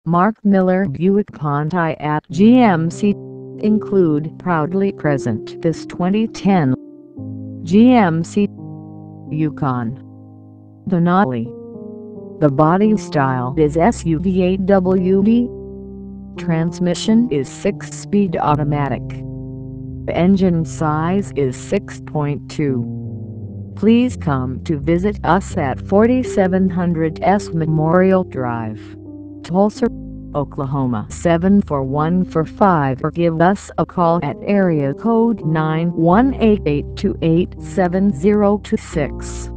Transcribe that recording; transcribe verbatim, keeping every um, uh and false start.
Marc Miller Buick Pontiac G M C include proudly present this twenty ten G M C Yukon Denali. The body style is S U V A W D. Transmission is six-speed automatic. Engine size is six point two. Please come to visit us at forty-seven hundred S Memorial Drive, Tulsa, Oklahoma seven four one four five, or give us a call at area code nine one eight, eight two eight, seven zero two six.